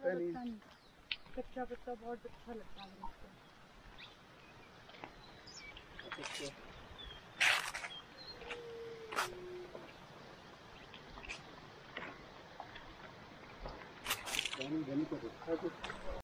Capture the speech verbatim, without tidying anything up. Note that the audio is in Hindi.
लगता नहीं, कच्चा पत्ता बहुत अच्छा लगता है मुझको। पानी बनी तो रखा कुछ